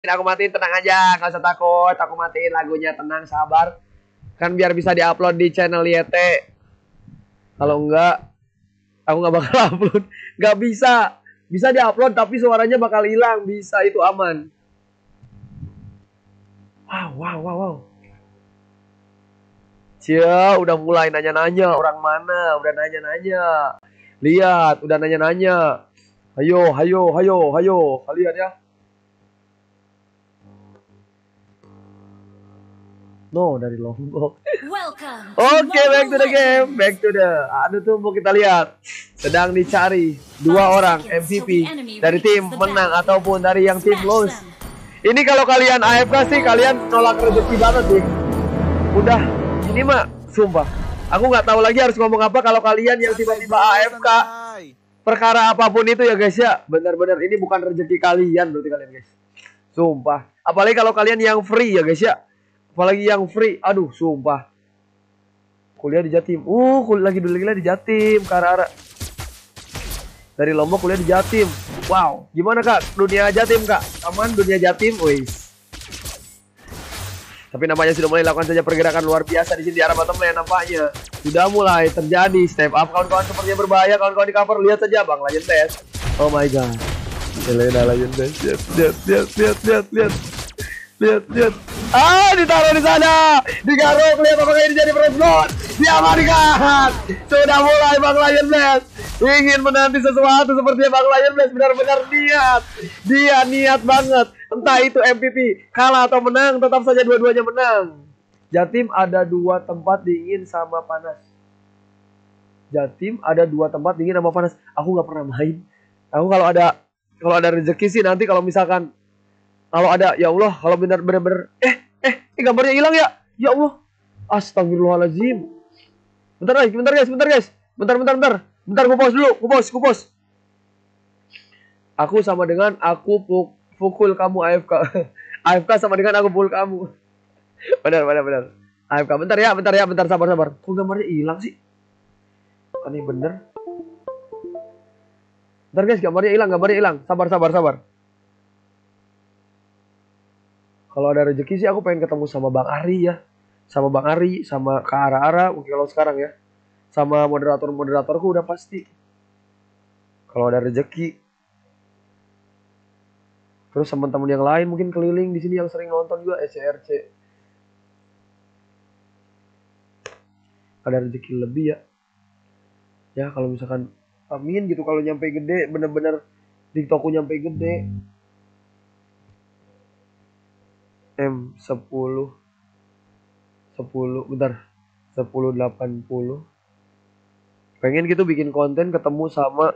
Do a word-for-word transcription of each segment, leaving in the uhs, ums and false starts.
Aku matiin, tenang aja, nggak usah takut. Aku matiin lagunya, tenang, sabar. Kan biar bisa diupload di channel Y T. Kalau enggak, aku nggak bakal upload. Nggak bisa. Bisa diupload tapi suaranya bakal hilang. Bisa, itu aman. Wow, wow, wow, wow. Cia, udah mulai nanya-nanya. Orang mana? Udah nanya-nanya. Lihat, udah nanya-nanya. Ayo, ayo, ayo, ayo. Kalian ya. No, dari Lombok. Oke, okay, back to the game. Back to the... Aduh, tunggu kita lihat. Sedang dicari dua orang M V P dari tim menang ataupun dari yang tim loss. Ini kalau kalian A F K sih, kalian nolak rezeki banget nih. Udah, ini mah, sumpah. Aku nggak tahu lagi harus ngomong apa kalau kalian yang tiba-tiba A F K. Perkara apapun itu ya guys ya. Benar-benar ini bukan rezeki kalian berarti kalian guys. Sumpah. Apalagi kalau kalian yang free ya guys ya. Apalagi yang free, aduh sumpah. Kuliah di Jatim. Uh, kuliah lagi dulu lagi di Jatim, ke arah-arah. Dari Lombok kuliah di Jatim. Wow, gimana kak? Dunia Jatim kak? Aman dunia Jatim, wis. Tapi namanya sudah mulai lakukan saja pergerakan luar biasa di sini di arah bottom lane nampaknya. Sudah mulai terjadi step up, kawan-kawan sepertinya berbahaya, kawan-kawan di cover, lihat saja Bang Lion Dash. Oh my god. Elena Lion Dash, lihat, lihat, lihat, lihat, lihat, lihat. Lihat, lihat. Ah, ditaruh di sana. Digaruk, lihat apakah ini jadi first blood. Diamankan. Sudah mulai Bang Lion Blast. Ingin menanti sesuatu seperti Bang Lion Blast. Benar-benar niat. Dia niat banget. Entah itu M V P kalah atau menang, tetap saja dua-duanya menang. Jatim ada dua tempat dingin sama panas. Jatim ada dua tempat dingin sama panas. Aku nggak pernah main. Aku kalau ada kalau ada rezeki sih nanti kalau misalkan kalau ada, ya Allah, kalau benar-benar, eh, eh, eh, gambarnya hilang ya, ya Allah, astagfirullahaladzim. Bentar guys, bentar guys, bentar guys, bentar, bentar, bentar, bentar, gue pause dulu, gue pause, gue pause. Aku sama dengan aku pukul kamu A F K, A F K sama dengan aku pukul kamu. Benar, benar, benar. A F K, bentar ya, bentar ya, bentar, sabar, sabar. Kok gambarnya hilang sih? Aneh bener. Bentar guys, gambarnya hilang, gambarnya hilang, sabar, sabar, sabar. Kalau ada rezeki sih aku pengen ketemu sama Bang Ari ya. Sama Bang Ari, sama Kak Ara-Ara mungkin kalau sekarang ya. Sama moderator-moderatorku udah pasti. Kalau ada rezeki. Terus teman-teman yang lain mungkin keliling di sini yang sering nonton juga S C R C. Ada rezeki lebih ya. Ya kalau misalkan amin gitu kalau nyampe gede, bener-bener TikTokku nyampe gede. M sepuluh sepuluh bentar sepuluh delapan puluh pengen gitu bikin konten ketemu sama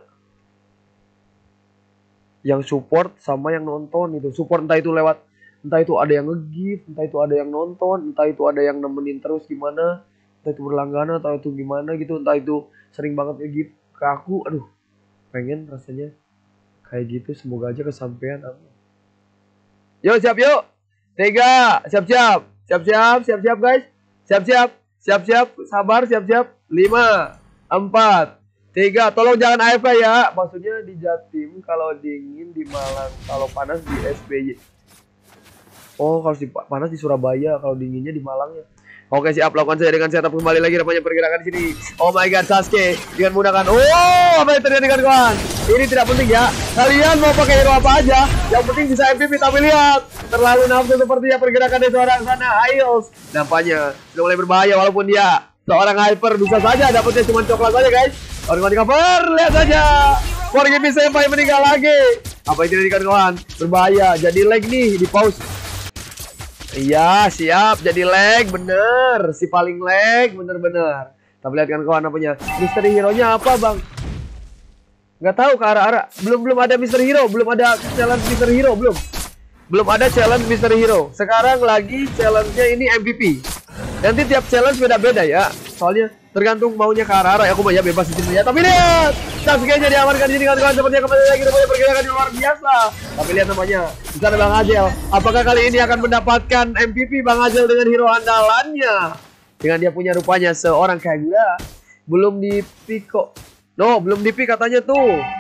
yang support sama yang nonton itu. Support entah itu lewat, entah itu ada yang nge-gift, entah itu ada yang nonton, entah itu ada yang nemenin terus gimana, entah itu berlangganan atau itu gimana gitu, entah itu sering banget nge-gift ke aku. Aduh, pengen rasanya kayak gitu. Semoga aja kesampaian. Amin. Yuk siap yuk. Tiga, siap-siap, siap-siap, siap-siap guys, siap-siap, siap-siap, sabar, siap-siap. Lima, empat, tiga. Tolong jangan A F K ya. Maksudnya di Jatim kalau dingin di Malang, kalau panas di S B Y. Oh, kalau di panas di Surabaya, kalau dinginnya di Malang ya. Oke siap, lakukan saya dengan setup kembali lagi namanya pergerakan di sini. Oh my god, Sasuke dengan menggunakan. Oh, apa yang terjadi dengan kawan? Ini tidak penting ya. Kalian mau pakai hero apa aja, yang penting bisa M V P. Tapi lihat, terlalu nafsu sepertinya pergerakan dari seorang sana Ails. Nampaknya sudah mulai berbahaya walaupun dia seorang hyper, bisa saja dapetnya cuma coklat saja guys. Orang di cover, lihat saja. Forgive sampai meninggal lagi. Apa yang terjadi dengan kawan? Berbahaya. Jadi lag nih di pause. Iya siap, jadi lag bener, si paling lag bener-bener. Kita lihat kan kawan apanya, misteri hero nya apa bang? Nggak tahu ke arah-arah, belum belum ada misteri hero, belum ada challenge misteri hero, belum, belum ada challenge misteri hero. Sekarang lagi challenge-nya ini M V P. Nanti tiap challenge beda-beda ya, soalnya tergantung maunya ke arah-arah. Aku mah ya bebas di sini ya. Tapi lihat, Sasuke-nya diamankan di sini kawan-kawan, sepertinya kembali lagi namanya pergerakan yang luar biasa. Tapi lihat namanya, di sana Bang Azel. Apakah kali ini akan mendapatkan M V P Bang Azel dengan hero andalannya? Dengan dia punya rupanya seorang kayak gila. Belum di pick kok. No, belum di pick katanya tuh.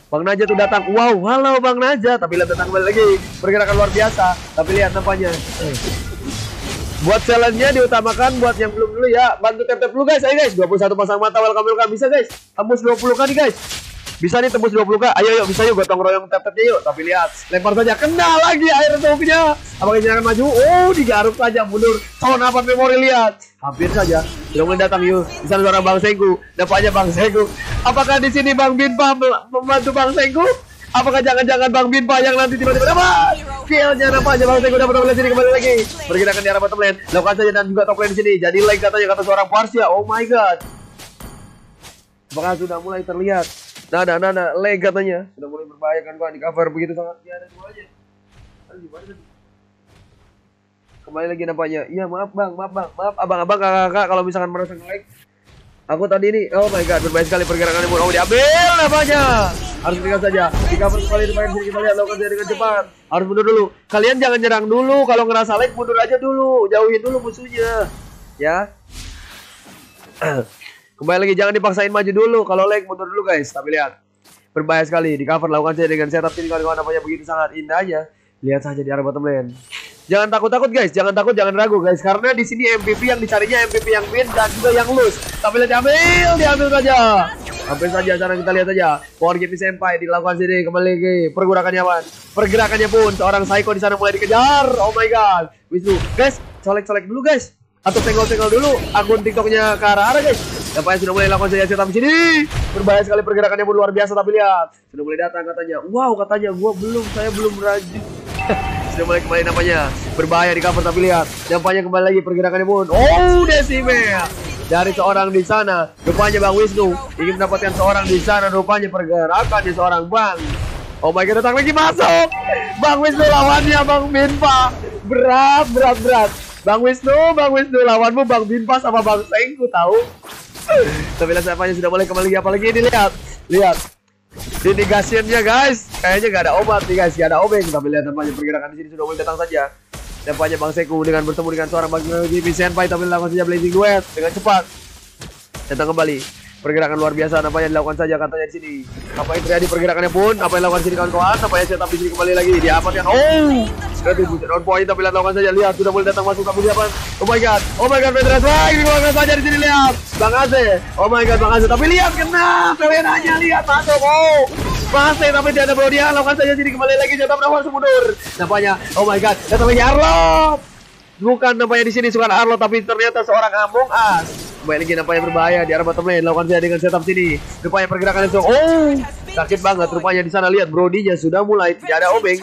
Bang Naja tuh datang. Wow, halo Bang Naja. Tapi lihat datang kembali lagi. Pergerakan luar biasa. Tapi lihat nampaknya. Buat challenge-nya diutamakan buat yang belum dulu ya. Bantu tap-tap dulu guys. Ayo guys. dua puluh satu pasang mata. Welcome welcome. Bisa guys. Tembus dua puluh k nih guys. Bisa nih tembus dua puluh k. Ayo yuk. Bisa yuk. Gotong royong tap-tapnya yuk. Tapi lihat. Lempar saja. Kena lagi air topinya. Apakah ini akan maju? Oh, digaruk saja. Mundur. Tahun apa memori lihat. Hampir saja. Sudah mulai datang yuk. Di sana seorang Bang Sengku. Nampaknya Bang Sengku. Apakah di sini Bang Binpa membantu Bang Sengku? Apakah jangan-jangan Bang Binpa yang nanti tiba-tiba dapat kill-nya? Nampaknya Bang Sengku dapat top lane sini kembali lagi. Bergerakkan di arah bottom lane. Lakukan saja dan juga top lane di sini. Jadi lag katanya kata seorang Parsia. Oh my god. Apakah sudah mulai terlihat? Nah, nah, nah, nah, lag katanya. Sudah mulai berbahaya kan kawan di cover begitu sangat. Ya ada dua aja. Kembali lagi nampaknya. Iya maaf bang, maaf bang, maaf abang-abang kakak-kakak kalau misalkan merasa nge-lag. Aku tadi ini, oh my god, berbahaya sekali pergerakan pun. Oh diambil nampaknya. Harus tinggal saja. Di cover sekali depan sini kita lihat lakukan saja dengan cepat. Harus mundur dulu. Kalian jangan nyerang dulu. Kalau ngerasa lag mundur aja dulu. Jauhin dulu musuhnya. Ya. Kembali lagi jangan dipaksain maju dulu. Kalau lag mundur dulu guys. Tapi lihat. Berbahaya sekali. Di cover lakukan saja dengan setup ini kawan-kawan nampaknya begitu sangat indah aja. Lihat saja di arah bottom lane. Jangan takut-takut guys, jangan takut, jangan ragu guys, karena di sini M V P yang dicarinya M V P yang win dan juga yang lose. Tapi lihat diambil, diambil saja. Ambil saja, sekarang kita lihat saja. Power Game Senpai dilakukan sini kembali lagi. Pergerakannya apa? Pergerakannya pun seorang Psycho di sana mulai dikejar. Oh my god. Wisnu, guys, colek-colek dulu guys. Atau senggol-senggol dulu akun TikToknya ke arah-arah guys. Nampaknya sudah mulai lakukan saja setup di sini. Berbahaya sekali pergerakannya pun luar biasa tapi lihat. Sudah mulai datang katanya. Wow, katanya gua belum, saya belum rajin. Sudah mulai kembali nampaknya. Berbahaya di cover tapi lihat. Nampaknya kembali lagi pergerakannya pun. Oh, Decimel. Dari seorang di sana. Rupanya Bang Wisnu ingin mendapatkan seorang di sana. Rupanya pergerakannya seorang Bang. Oh my god, datang lagi masuk. Bang Wisnu lawannya Bang Binpa. Berat, berat, berat. Bang Wisnu, Bang Wisnu lawanmu Bang Binpa sama Bang Sengku tahu. Tapi lihat siapanya sudah mulai kembali apalagi ini lihat. Lihat. Ini gasiannya guys. Kayaknya gak ada obat nih guys, gak ada obeng. Tapi lihat nampaknya pergerakan di sini sudah mulai datang saja. Nampaknya Bang Sengku dengan bertemu dengan seorang Bang Jimmy Senpai tapi lakukan saja blazing duet dengan cepat. Datang kembali. Pergerakan luar biasa nampaknya dilakukan saja katanya di sini. Apa yang terjadi pergerakannya pun? Apa yang dilakukan di sini kawan-kawan? Nampaknya setup di sini kembali lagi. Diamankan. Oh, berarti bukan on point tapi lakukan saja. Lihat sudah mulai datang masuk kamu siapa? Oh my god. Oh my god, Federas baik dikeluarkan saja di sini lihat. Bang Aze. Oh my god, Bang Aze. Tapi lihat kena. Selenanya lihat masuk. Oh. Masih tapi tidak ada Brodia. Lakukan saja sini kembali lagi setup langsung mundur. Nampaknya. Oh my god. Datang lagi Arlo. Bukan nampaknya di sini suka Arlo tapi ternyata seorang Among Us. Kembali lagi nampaknya berbahaya di arah bottom lane. Lakukan saja dengan setup sini. Rupanya pergerakan langsung. Oh, sakit banget. Rupanya di sana lihat Brodinya sudah mulai tidak ada obeng.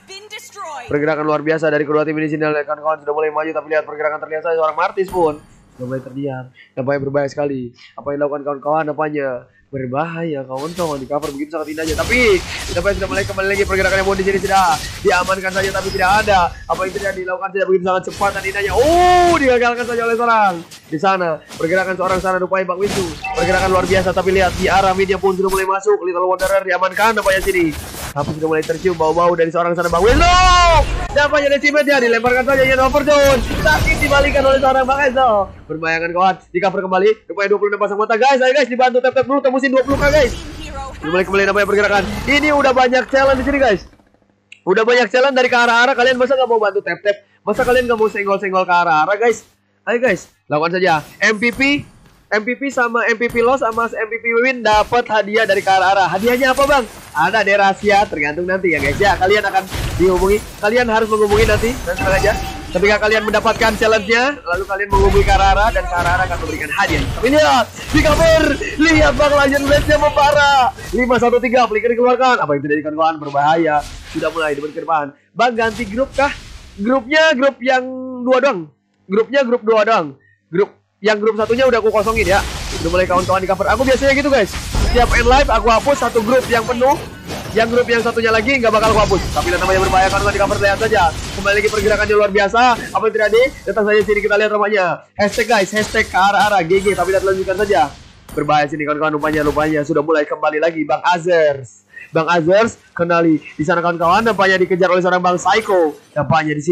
Pergerakan luar biasa dari kedua tim ini sini. Kawan-kawan sudah mulai maju tapi lihat pergerakan terlihat saya seorang Martis pun sudah mulai terdiam. Nampaknya berbahaya sekali. Apa yang dilakukan kawan-kawan nampaknya berbahaya kawan-kawan di cover begitu sangat indahnya. Tapi nampaknya sudah mulai kembali lagi pergerakan yang di sini sudah diamankan saja tapi tidak ada. Apa yang tidak dilakukan saja begitu sangat cepat dan indahnya. Oh, digagalkan saja oleh seorang di sana. Pergerakan seorang sana rupanya Bang Wisnu. Pergerakan luar biasa tapi lihat di arah media pun sudah mulai masuk. Little Wanderer diamankan nampaknya sini. Tapi sudah mulai tercium bau-bau dari seorang sana Bang Wisnu. Nampaknya Decimetnya dilemparkan saja yang overdown. Sakit dibalikan oleh seorang Bang Ezo. Berbayangan kawan di cover kembali. Rupanya dua puluh enam pasang mata guys. Ayo guys dibantu tap-tap dulu tembusin dua puluh k guys. Mulai kembali namanya pergerakan. Ini udah banyak challenge di sini guys. Udah banyak challenge dari ke arah-arah. Kalian masa nggak mau bantu tap-tap? Masa kalian nggak mau senggol-senggol ke arah-arah guys? Ayo guys, lakukan saja. M V P, M V P sama M V P loss sama M V P win dapat hadiah dari ke arah-arah. Hadiahnya apa bang? Ada deh rahasia, tergantung nanti ya guys ya. Kalian akan dihubungi. Kalian harus menghubungi nanti. Nanti aja. Ketika kalian mendapatkan challenge-nya, lalu kalian menghubungi Karara dan Karara akan memberikan hadiah. Tapi lihat, di cover, lihat Bang Legend Blade-nya membara. lima satu tiga, flicker dikeluarkan. Apa yang terjadi kawan-kawan? Berbahaya. Sudah mulai diberi ke depan. Bang ganti grup kah? Grupnya grup yang dua doang. Grupnya grup dua doang. Grup yang grup satunya udah aku kosongin ya. Udah mulai kawan-kawan di cover. Aku biasanya gitu guys. Setiap end live aku hapus satu grup yang penuh. Yang grup yang satunya lagi nggak bakal aku hapus. Tapi namanya berbahaya kan di cover lihat saja. Kembali lagi pergerakannya luar biasa. Apa yang terjadi? Datang saja sini kita lihat namanya. Hashtag guys, hashtag ke arah-arah G G. Tapi lihat lanjutkan saja. Berbahaya sini kawan-kawan rupanya rupanya sudah mulai kembali lagi Bang Azers. Bang Azers kenali di sana kawan-kawan nampaknya dikejar oleh seorang Bang Psycho. Nampaknya di sini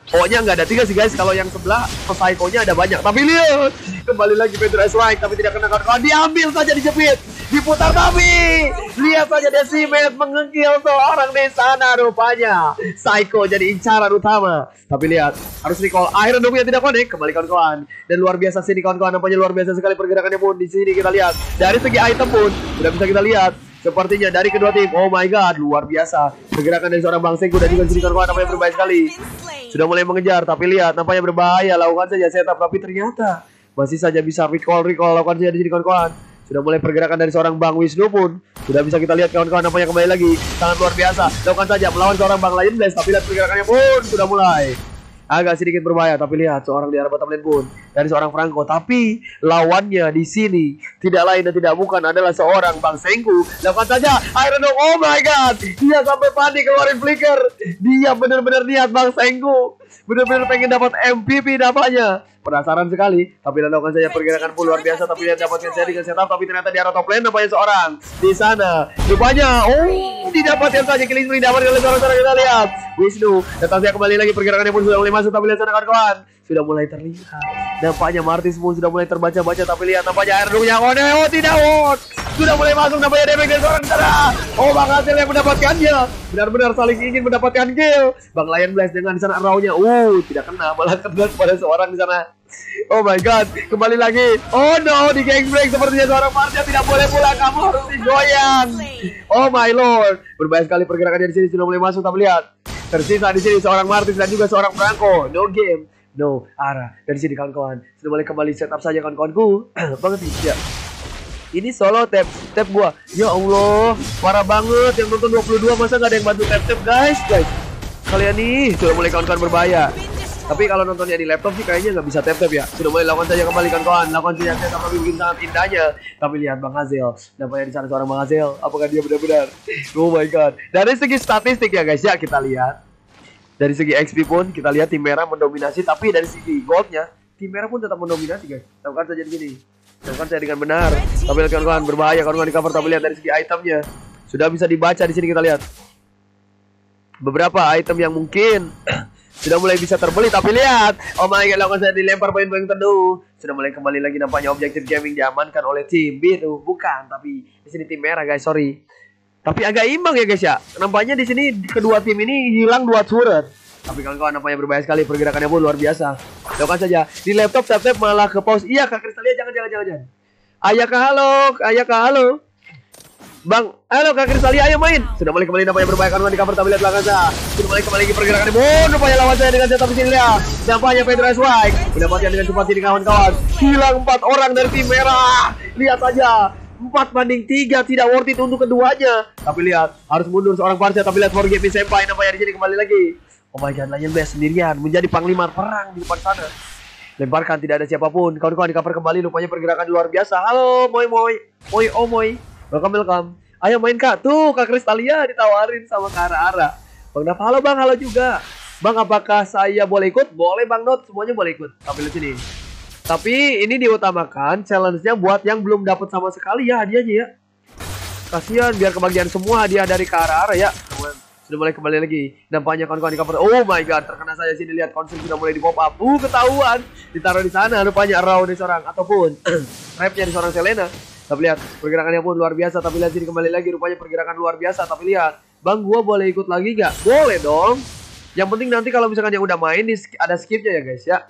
Pokoknya nggak ada tiga sih guys. Kalau yang sebelah Psycho-nya ada banyak. Tapi lihat, kembali lagi Pedro Strike, tapi tidak kena kawan-kawan. Diambil saja, dijepit, diputar, tapi lihat saja Decimet mengengkil seorang di sana rupanya. Psycho jadi incaran utama. Tapi lihat, harus recall. Iron Dome yang tidak connect. Kembali kawan-kawan. Dan luar biasa sini kawan-kawan, nampaknya luar biasa sekali pergerakannya pun. Di sini kita lihat dari segi item pun sudah bisa kita lihat. Sepertinya dari kedua tim, oh my god, luar biasa pergerakan dari seorang Bang Sengku dan juga sini kawan-kawan, nampaknya berbahaya sekali. Sudah mulai mengejar, tapi lihat nampaknya berbahaya. Lakukan saja setup, tapi ternyata masih saja bisa recall recall lakukan saja di sini kawan-kawan. Sudah mulai pergerakan dari seorang Bang Wisnu pun sudah bisa kita lihat kawan-kawan, nampaknya kembali lagi sangat luar biasa. Lakukan saja melawan seorang Bang Lion Blast, tapi lihat pergerakannya pun sudah mulai agak sedikit berbahaya. Tapi lihat seorang di arah bottom lane pun dari seorang Franco, tapi lawannya di sini tidak lain dan tidak bukan adalah seorang Bang Sengku. Lakukan saja Iron Dome, oh my god, dia sampai panik keluarin flicker. Dia benar-benar niat Bang Sengku, benar-benar pengen dapat M V P dapatnya. Penasaran sekali, tapi lakukan saja pergerakan pun luar biasa. Tapi lihat dapatkan saya dengan setup, tapi ternyata di arah top lane nampaknya seorang di sana. Rupanya, oh didapatkan saja killing spree didapatkan oleh seorang-seorang. Kita lihat Wisnu datang saya kembali lagi, pergerakannya pun sudah mulai masuk. Tapi lihat sana kawan-kawan, sudah mulai terlihat. Nampaknya Martis pun sudah mulai terbaca-baca. Tapi lihat nampaknya Air-nya kode, oh tidak word. Sudah mulai masuk nampaknya damage dari seorang sana. Oh Bang Hasil yang mendapatkannya. Benar-benar saling ingin mendapatkan kill. Bang Lion Blast dengan di sana raw-nya. Uh, tidak kena, malah kena pada seorang di sana. Oh my god, kembali lagi. Oh no, di gangbreak sepertinya seorang Marsha tidak boleh pulang, kamu harus digoyang. Oh my lord, berbahaya sekali pergerakannya di sini, sudah mulai masuk. Tapi lihat, tersisa di sini seorang Martis dan juga seorang Franco. No game, no arah dari sini kawan-kawan. Sudah mulai kembali setup saja kawan-kawanku. Banget sih ya. Ini solo tap tap gua. Ya Allah, parah banget. Yang nonton dua puluh dua masa nggak ada yang bantu tap tap guys, guys. Kalian nih sudah mulai kawan-kawan berbahaya. Tapi kalau nontonnya di laptop sih kayaknya nggak bisa tap-tap ya. Sudah mulai lakukan saja kembali kawan-kawan. Lakukan saja setup, tapi bikin sangat indahnya. Tapi lihat Bang Hazel, nampaknya di sana seorang Bang Hazel. Apakah dia benar-benar? Oh my god. Dari segi statistik ya guys ya, kita lihat. Dari segi X P pun kita lihat tim merah mendominasi. Tapi dari segi goldnya, tim merah pun tetap mendominasi guys. Lakukan saja di sini. Lakukan saja dengan benar. Tapi lihat kawan-kawan, berbahaya kawan-kawan di cover. Tapi lihat dari segi itemnya, sudah bisa dibaca di sini. Kita lihat beberapa item yang mungkin sudah mulai bisa terbeli. Tapi lihat, oh my god, lakukan saya dilempar poin-poin teduh. Sudah mulai kembali lagi, nampaknya objektif gaming diamankan oleh tim biru. Bukan, tapi di sini tim merah guys, sorry. Tapi agak imbang ya guys ya. Nampaknya di sini kedua tim ini hilang dua turret. Tapi kawan-kawan nampaknya berbahaya sekali, pergerakannya pun luar biasa. Lakukan saja di laptop, tap-tap malah ke pause. Iya Kak Kristalia, jangan jangan jangan jangan. Ayah Kak halo, ayah Kak halo. Bang, halo Kak Kristalia, ayo main. Sudah mulai kembali nampaknya berbahaya kawan-kawan di cover. Tapi lihat belakang saya. Sudah mulai kembali lagi pergerakan. Oh, nampaknya lawan saya dengan setup di sini lihat. Nampaknya Pedro Strike mendapatkan dengan cepat sini kawan-kawan. Hilang empat orang dari tim merah. Lihat saja, empat banding tiga, tidak worth it untuk keduanya. Tapi lihat, harus mundur seorang Parsha. Tapi lihat Forgive Me Senpai nampaknya di sini kembali lagi. Oh my god, Lion Blast sendirian menjadi panglima perang di depan sana. Lemparkan, tidak ada siapapun. Kawan-kawan di cover kembali, rupanya pergerakan luar biasa. Halo, moi moi. Moi oh moi. Welcome, welcome. Ayo main Kak. Tuh Kak Kristalia ditawarin sama Kak Ara-Ara. Bang Dava, halo Bang, halo juga. Bang, apakah saya boleh ikut? Boleh Bang Not, semuanya boleh ikut. Tampil di sini. Tapi ini diutamakan challenge-nya buat yang belum dapat sama sekali ya hadiahnya ya. Kasihan biar kebagian semua hadiah dari Kak Ara-Ara ya. Sudah mulai kembali lagi. Nampaknya kawan-kawan di cover. Oh my god, terkena saya sini, lihat konser sudah mulai di pop up. Uh, ketahuan. Ditaruh di sana rupanya raw dari seorang ataupun trapnya di seorang Selena. Tapi lihat pergerakannya pun luar biasa. Tapi lihat sini kembali lagi, rupanya pergerakan luar biasa. Tapi lihat, Bang gua boleh ikut lagi gak? Boleh dong. Yang penting nanti kalau misalkan yang udah main ada skipnya ya guys ya,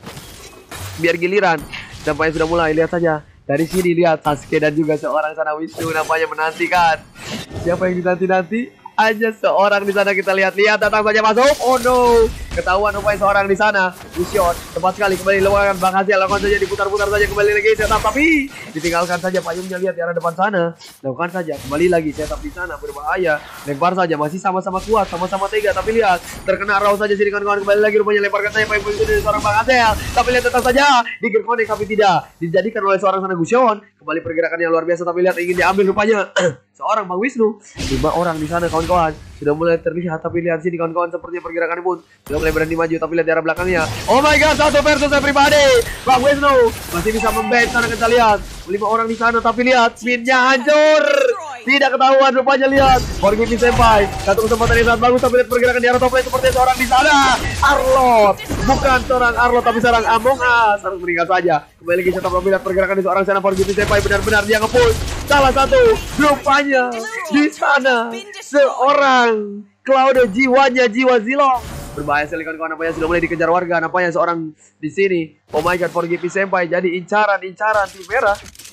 biar giliran. Nampaknya sudah mulai, lihat saja. Dari sini lihat Sasuke dan juga seorang sana Wisnu nampaknya menantikan. Siapa yang dinanti-nanti? Hanya seorang di sana, kita lihat-lihat, datang saja masuk. Oh no, ketahuan rupanya seorang di sana. Lucion, tepat sekali kembali lakukan Bang Hasil, lakukan saja diputar-putar saja kembali lagi setup, tapi ditinggalkan saja payungnya, lihat di arah depan sana. Lakukan saja kembali lagi setup di sana, berbahaya. Lempar saja, masih sama-sama kuat, sama-sama tega, tapi lihat terkena raw saja sini kawan-kawan, kembali lagi rupanya lemparkan saja payung itu dari seorang Bang Hasil. Tapi lihat tetap saja di gear connect, tapi tidak dijadikan oleh seorang sana Gusion. Kembali pergerakan yang luar biasa, tapi lihat ingin diambil rupanya seorang Bang Wisnu. Lima orang di sana kawan-kawan, sudah mulai terlihat. Tapi lihat sini kawan-kawan, sepertinya pergerakan pun sudah mulai berani maju. Tapi lihat di arah belakangnya, oh my god, satu versus everybody. Bang Wisnu masih bisa membait sana, kita lihat lima orang di sana. Tapi lihat spinnya hancur, tidak ketahuan rupanya. Lihat Forgive Me Senpai, satu kesempatan yang sangat bagus. Tapi lihat pergerakan di arah top lane, seperti seorang di sana Arlo. Arlot. Bukan seorang Arlot tapi seorang Among Us. Harus meninggal saja. Kembali lagi setup melihat pergerakan di seorang sana Forgive Senpai benar-benar dia nge-push. Salah satu rupanya di sana seorang Cloud jiwanya jiwa Zilong. Berbahaya sekali kawan-kawan, nampaknya sudah mulai dikejar warga. Nampaknya seorang di sini. Oh my god, Forgive Senpai jadi incaran-incaran tim merah.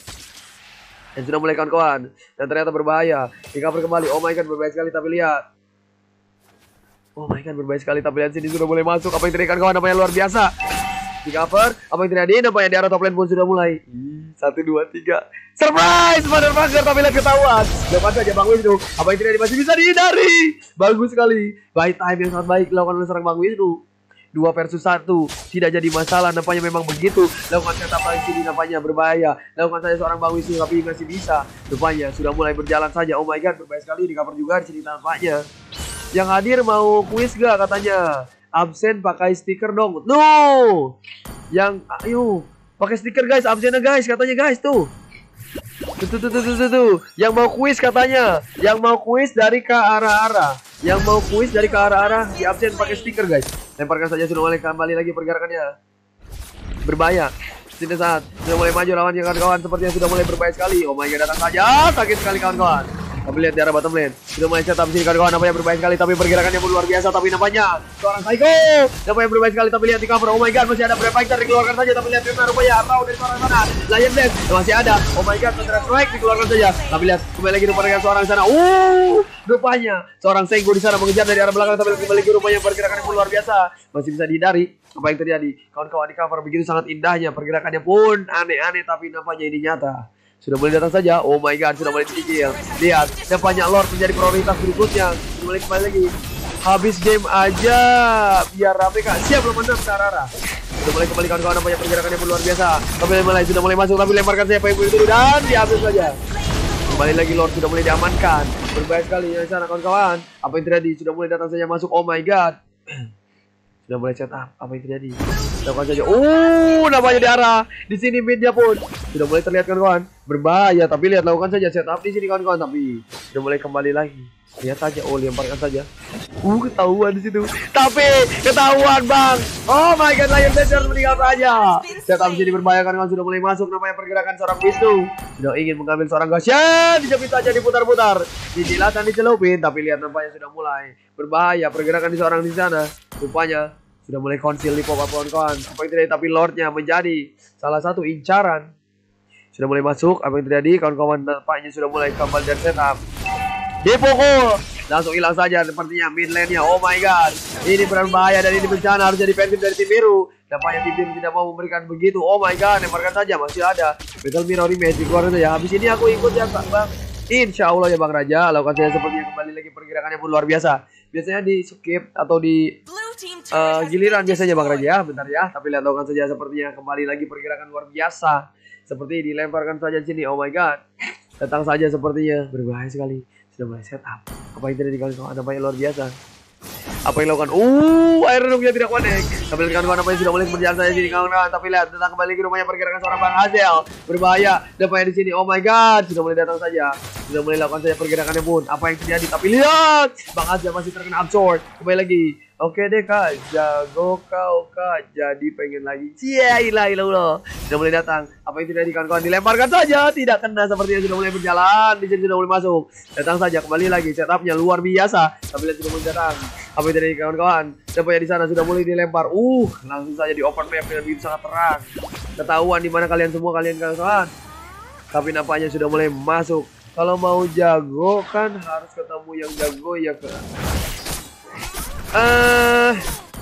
Dan sudah mulai kawan-kawan. Dan ternyata berbahaya. Di cover kembali. Oh my god, berbahaya sekali tapi lihat. Oh my god, berbahaya sekali tapi lihat sini sudah mulai masuk. Apa yang terjadi kawan-kawan, nampaknya luar biasa. Di cover, apa yang terjadi? Nampaknya di arah top lane pun sudah mulai. Satu, dua, tiga. Surprise! Motherfucker, tapi lihat ketahuan. Dapat saja Bang Wisnu. Apa yang terjadi masih bisa dihindari. Bagus sekali. Buy time yang sangat baik dilakukan oleh seorang Bang Wisnu. Dua versus satu. Tidak jadi masalah. Nampaknya memang begitu. Lakukan setup lagi sini. Nampaknya berbahaya. Lakukan saja seorang Bang Wisnu. Tapi masih bisa. Rupanya sudah mulai berjalan saja. Oh my god, berbahaya sekali. Di cover juga di sini nampaknya. Yang hadir mau kuis gak katanya? Absen pakai stiker dong. No. Yang ayo pakai stiker guys. Absennya guys katanya guys tuh. Tuh, tuh, tuh, tuh, tuh, tuh. Yang mau kuis katanya. Yang mau kuis dari ke arah-arah. Yang mau kuis dari ke arah-arah di absen pakai stiker guys. Lemparkan saja sudah mulai kembali lagi pergerakannya. Berbahaya. Sini saat sudah mulai maju lawannya kawan-kawan. Sepertinya sudah mulai berbahaya sekali. Oh my god, datang saja. Sakit sekali kawan-kawan. Tapi lihat di arah bottom lane. Sudah mulai setup sini kawan-kawan. Nampaknya berbahaya sekali. Tapi pergerakannya pun luar biasa. Tapi nampaknya seorang Psycho. Nampaknya berbahaya sekali. Tapi lihat di cover. Oh my god, masih ada Brave Fighter dikeluarkan saja. Tapi lihat memang rupanya Arrow dari seorang sana. Lion Blade masih ada. Oh my god, Thunder Strike dikeluarkan saja. Tapi lihat kembali lagi rupanya seorang sana. Uh, rupanya seorang Sengo di sana mengejar dari arah belakang. Tapi kembali lagi rupanya pergerakannya pun luar biasa. Masih bisa dihindari. Apa yang terjadi? Kawan-kawan di cover begitu sangat indahnya. Pergerakannya pun aneh-aneh. Tapi nampaknya ini nyata. Sudah mulai datang saja. Oh my god, sudah mulai dikikil. Lihat, nampaknya Lord menjadi prioritas berikutnya. Sudah mulai kembali lagi. Habis game aja biar rame kak. Siap lo menang Sarara. Sudah mulai kembali kawan-kawan, nampaknya pergerakannya pun luar biasa. Tapi mulai sudah mulai masuk, tapi lemparkan saya Pak Ibu itu dan diambil saja. Kembali lagi Lord sudah mulai diamankan. Berbahaya sekali di sana kawan-kawan. Apa yang terjadi? Sudah mulai datang saja masuk. Oh my god. Sudah mulai setup. Apa yang terjadi? Lakukan saja. Uh, namanya di arah. Di sini midnya pun sudah mulai terlihat kawan-kawan. Berbahaya. Tapi lihat lakukan saja setup di sini kawan-kawan. Tapi sudah mulai kembali lagi. Lihat saja. Oh, lemparkan saja. Uh, ketahuan di situ. Tapi ketahuan bang. Oh my god, Lion Blade meninggal saja. Setup di sini berbahaya kawan-kawan. Sudah mulai masuk. Namanya pergerakan seorang Wisnu. Sudah ingin mengambil seorang Gashan. Dijepit saja, diputar-putar. Dijilat dan dicelupin. Tapi lihat nampaknya sudah mulai berbahaya. Pergerakan di seorang di sana. Rupanya sudah mulai konsil di pop-up kawan-kawan. Apa yang terjadi? Tapi Lordnya menjadi salah satu incaran. Sudah mulai masuk. Apa yang terjadi? Kawan-kawan nampaknya sudah mulai kembali dan setup. Dipukul. Langsung hilang saja sepertinya mid lane-nya. Oh my god. Ini berbahaya dan ini bencana. Harus jadi defensif dari tim biru. Nampaknya tim biru tidak mau memberikan begitu. Oh my god. Lemparkan saja. Masih ada Battle Mirror Image. Dikeluarkan saja. Habis ini aku ikut ya bang. Insya Allah ya Bang Raja. Lakukan saja sepertinya kembali lagi. Pergerakannya pun luar biasa. Biasanya di skip atau di uh, giliran biasanya Bang Raja ya. Bentar ya. Tapi lihat lakukan saja sepertinya kembali lagi pergerakan luar biasa. Seperti dilemparkan saja di sini. Oh my god. Datang saja sepertinya. Berbahaya sekali. Sudah mulai setup. Apa yang terjadi kawan-kawan? Ada banyak luar biasa. Apa yang dilakukan? Uh, air redungnya tidak connect. Tapi lihat kawan-kawan apa yang sudah mulai berjalan saja di sini kawan-kawan. Tapi lihat datang kembali ke rumahnya pergerakan seorang Bang Hazel. Berbahaya. Dampaknya di sini. Oh my god. Sudah mulai datang saja. Sudah mulai lakukan saja pergerakannya pun. Apa yang terjadi? Tapi lihat. Bang Hazel masih terkena absorb. Kembali lagi. Oke deh kak. Jago kau kak. Jadi pengen lagi. Cia ilah ilah ilah. Sudah mulai datang. Apa yang terjadi kawan-kawan? Dilemparkan saja. Tidak kena sepertinya sudah mulai berjalan. Di sini sudah mulai masuk. Datang saja kembali lagi. Setupnya luar biasa. Tapi lihat sudah mulai datang. Apa yang terjadi kawan-kawan? Siapa di sana sudah mulai dilempar. Uh, langsung saja di open map dengan begitu sangat terang. Ketahuan di mana kalian semua kalian kawan-kawan. Tapi nampaknya sudah mulai masuk. Kalau mau jago kan harus ketemu yang jago ya kan. Eh, uh,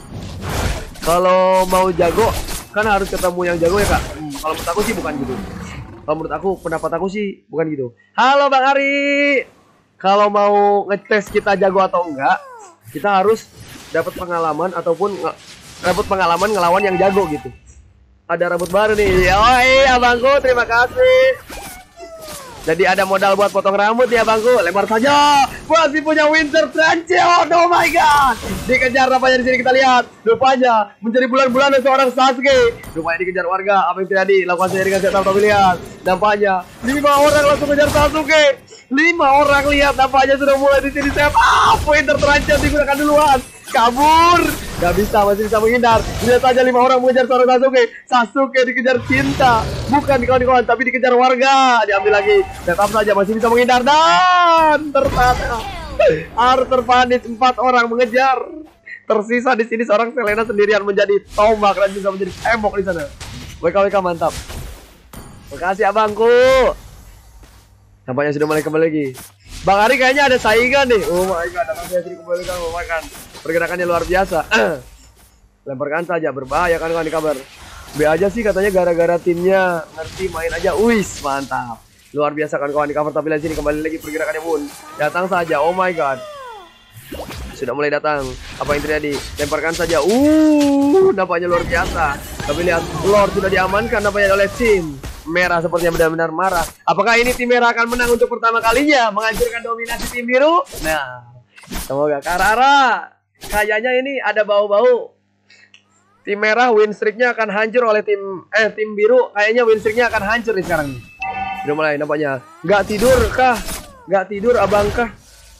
kalau mau jago kan harus ketemu yang jago ya kak. Hmm, kalau menurut aku sih bukan gitu. Kalau menurut aku pendapat aku sih bukan gitu. Halo Bang Ari. Kalau mau ngetes kita jago atau enggak, kita harus dapat pengalaman ataupun dapat pengalaman ngelawan yang jago gitu. Ada rambut baru nih. Oh iya abangku, terima kasih. Jadi ada modal buat potong rambut ya bangku. Lempar saja. Masih punya Winter Transition. Oh my god. Dikejar nampaknya di sini kita lihat. Rupanya menjadi bulan-bulan seorang Sasuke. Rupanya dikejar warga. Apa yang terjadi? Lakukan saja dengan setup tapi lihat. Nampaknya lima orang langsung kejar Sasuke. Lima orang lihat nampaknya sudah mulai di sini setup. Ah, Winter Transition digunakan duluan. Kabur. Gak bisa, masih bisa menghindar. Lihat saja lima orang mengejar seorang Sasuke. Sasuke dikejar cinta, bukan kawan-kawan, tapi dikejar warga. Diambil lagi. Tetap saja masih bisa menghindar dan tertata. Arthur panis, empat orang mengejar. Tersisa di sini seorang Selena sendirian menjadi tombak dan bisa menjadi tembok di sana. W K W K mantap. Makasih abangku. Nampaknya sudah mulai kembali lagi. Bang Ari kayaknya ada saingan nih. Oh my god, ada saya sini kembali kan memakan. Pergerakannya luar biasa. Lemparkan saja, berbahaya kan kan di kabar. B aja sih katanya gara-gara timnya ngerti main aja. Wis, mantap. Luar biasa kan kawan di cover, tapi lihat sini kembali lagi pergerakannya pun. Datang saja. Oh my god. Sudah mulai datang. Apa yang terjadi? Lemparkan saja. Uh, nampaknya luar biasa. Tapi lihat, Lord sudah diamankan nampaknya oleh tim merah, sepertinya benar-benar marah. Apakah ini tim merah akan menang untuk pertama kalinya, menghancurkan dominasi tim biru? Nah, semoga. Karara, kayaknya ini ada bau-bau tim merah win streaknya akan hancur oleh tim eh tim biru. Kayaknya win streaknya akan hancur nih sekarang. Sudah mulai nampaknya. Nggak tidur kah? Nggak tidur abang kah?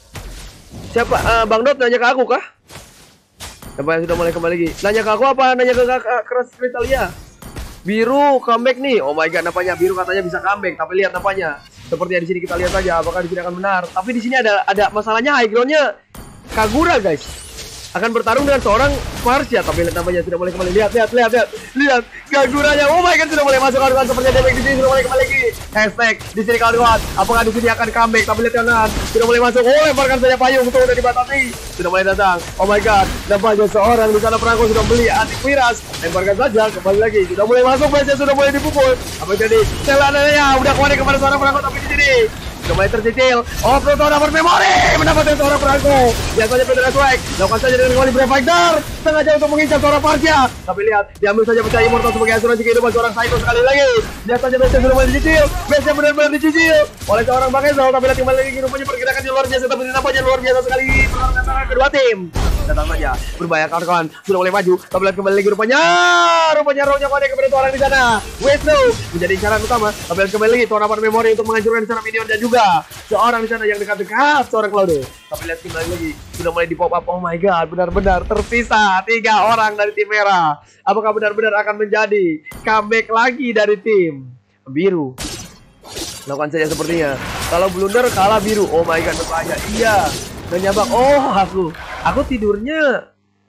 Siapa? Uh, Bang Dot nanya ke aku kah? Nampaknya sudah mulai kembali lagi. Nanya ke aku apa? Nanya ke Keras Kritalia. Biru comeback nih. Oh my god, nampaknya biru katanya bisa comeback. Tapi lihat nampaknya seperti di sini, kita lihat saja apakah di sini akan benar. Tapi di sini ada ada masalahnya, high ground-nya Kagura guys. Akan bertarung dengan seorang Marsha. Tapi lihat nampaknya sudah mulai kembali. Lihat, lihat, lihat, lihat. Lihat Kaguranya. Oh my god, sudah mulai masuk kawan-kawan, seperti ada di sini sudah mulai kembali lagi. Hashtag di sini kawan-kawan. Apakah di sini akan comeback? Tapi lihat kanan. Sudah mulai masuk. Oh, lemparkan saja payung untuk udah dibatasi. Sudah mulai datang. Oh my god, nampaknya seorang di sana perangko sudah beli antivirus. Lemparkan saja, kembali lagi. Sudah mulai masuk, biasanya sudah mulai dipukul. Apa jadi? Selananya udah kembali kepada seorang perangko, tapi di sini kembali tercicil. Oh, Proto dapat memori, mendapatkan seorang perangko. Biasanya Pedro Swag lakukan saja dengan kembali Brave Fighter, sengaja untuk mengincar seorang Marsha. Tapi lihat, diambil saja pecah immortal sebagai asuransi kehidupan seorang Psycho sekali lagi. Lihat saja biasanya sudah mulai dicicil, biasanya benar-benar dicicil oleh seorang Bang Ezel. Tapi lihat kembali lagi, rupanya pergerakannya luar biasa, tapi nampaknya luar biasa sekali pertarungan antara kedua tim. Datang saja, berbahaya kawan-kawan, sudah mulai maju. Tapi lihat kembali lagi, rupanya rupanya rohnya kode kepada dua orang di sana. Wisnu menjadi incaran utama. Tapi lihat kembali lagi, tuan dapat memori untuk menghancurkan seorang minion dan juga seorang di sana yang dekat-dekat seorang Claude. Tapi lihat kembali lagi, sudah mulai di pop up. Oh my god, benar-benar tersisa tiga orang dari tim merah. Apakah benar-benar akan menjadi comeback lagi dari tim biru? Lakukan saja sepertinya. Kalau blunder kalah biru. Oh my god, berbahaya. Iya, menyabak. Oh, aku aku tidurnya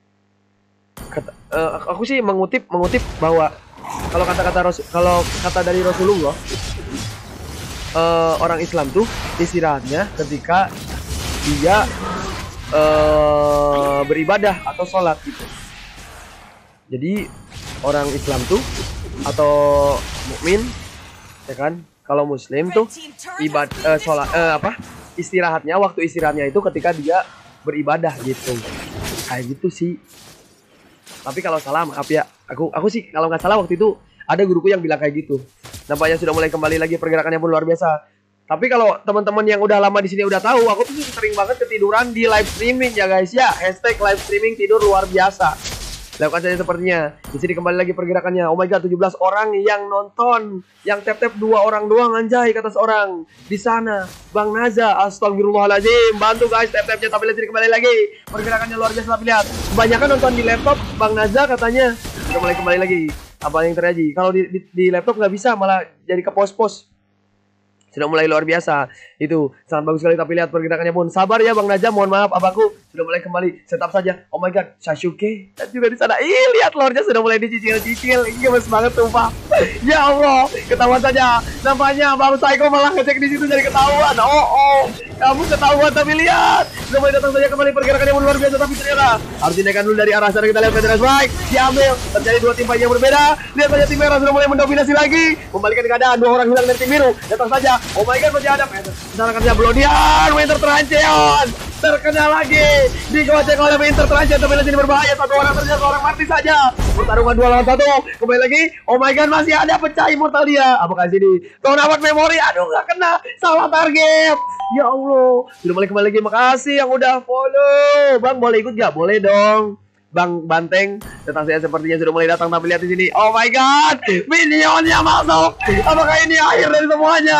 kata, uh, aku sih mengutip mengutip bahwa kalau kata-kata kalau kata dari Rasulullah, uh, orang Islam tuh istirahatnya ketika dia uh, beribadah atau sholat gitu. Jadi orang Islam tuh atau mukmin, ya kan? Kalau Muslim tuh ibad uh, sholat uh, apa? Istirahatnya, waktu istirahatnya itu ketika dia beribadah gitu. Kayak gitu sih. Tapi kalau salah maaf ya. Aku aku sih kalau nggak salah waktu itu ada guruku yang bilang kayak gitu. Nampaknya sudah mulai kembali lagi, pergerakannya pun luar biasa. Tapi kalau teman-teman yang udah lama di sini udah tahu, aku tuh sering banget ketiduran di live streaming ya guys ya. Hashtag live streaming tidur luar biasa. Lakukan saja sepertinya. Di sini kembali lagi pergerakannya. Oh my god, tujuh belas orang yang nonton. Yang tap-tap dua orang doang anjay, kata seorang di sana. Bang Naza, astagfirullahaladzim. Bantu guys tap-tapnya, tapi lihat sini kembali lagi. Pergerakannya luar biasa, tapi lihat. Kebanyakan nonton di laptop, Bang Naza katanya. Sudah mulai kembali lagi. Apa yang terjadi? Kalau di, di, di laptop nggak bisa, malah jadi ke pos-pos. Sudah mulai luar biasa. Itu sangat bagus sekali, tapi lihat pergerakannya pun. Sabar ya Bang Naja, mohon maaf abangku. Sudah mulai kembali, setup saja. Oh my god, Sasuke dan juga di sana. Ih, lihat lordnya sudah mulai dicicil-cicil. Ini gemes banget sumpah. Ya Allah, ketahuan saja. Nampaknya Bang Psycho malah ngecek di situ jadi ketahuan. Oh oh, kamu ketahuan, tapi lihat. Sudah mulai datang saja kembali, pergerakannya pun luar biasa, tapi ternyata harus dinaikkan dulu dari arah sana. Kita lihat Federal Strike diambil. Terjadi dua tim yang berbeda. Lihat saja tim merah sudah mulai mendominasi lagi, membalikkan keadaan. Dua orang hilang dari tim biru. Datang saja. Oh my god, masih ada Mister kerja Blodian, Winter Trancheon terkena lagi, digocek oleh Winter Trancheon, tapi lagi berbahaya. Satu orang terjadi, seorang mati saja. Pertarungan dua lawan satu, kembali lagi. Oh my god, masih ada pecah immortal dia. Apakah sini? Kau dapat memori? Aduh, nggak kena, salah target. Ya Allah, sudah mulai kembali lagi. Makasih yang udah follow. Bang, boleh ikut gak? Boleh dong. Bang Banteng, datang saya sepertinya sudah mulai datang, tapi lihat di sini. Oh my god, minionnya masuk. Apakah ini akhir dari semuanya?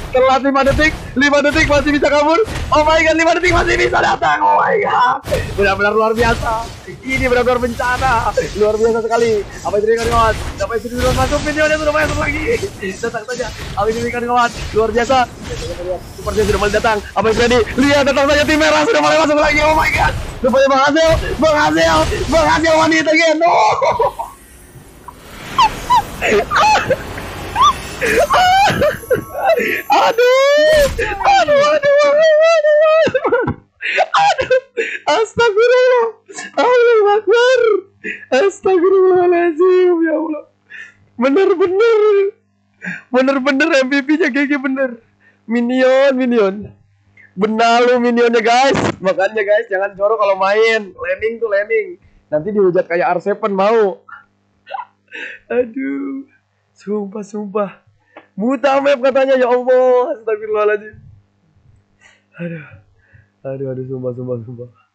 Telat lima detik, lima detik masih bisa kabur. Oh my god, lima detik masih bisa datang. Oh my god. Benar-benar luar biasa. Ini benar-benar bencana. Luar biasa sekali. Apa itu kawan? Apa itu sudah masuk videonya sudah masuk lagi. Datang saja. Apa ini kawan? Luar biasa. Sepertinya sudah mulai datang. Apa itu tadi? Lihat datang saja tim merah sudah mulai masuk lagi. Oh my god. Rupanya Bang Hasil, Bang Hasil, Bang Hasil wanita again. No. Aduh, aduh, aduh, aduh, aduh, aduh, astagfirullah, Allahu Akbar, astagfirullahaladzim, ya Allah, bener-bener, bener-bener M V P-nya G G bener, minion, minion, benalu minionnya guys, makanya guys jangan jorok kalau main, landing tuh landing, nanti dihujat kayak R tujuh mau, aduh, sumpah sumpah. Buta map katanya, ya Allah, astagfirullahaladzim. Aduh, aduh, aduh, sumpah, sumpah, sumpah.